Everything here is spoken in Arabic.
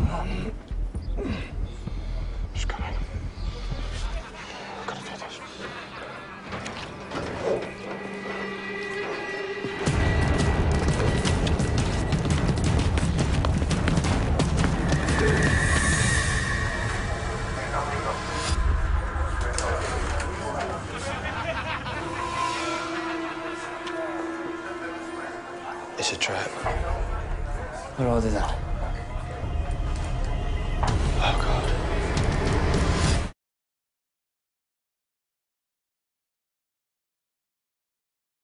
She's coming. Gotta do this. It's a trap. What all did that?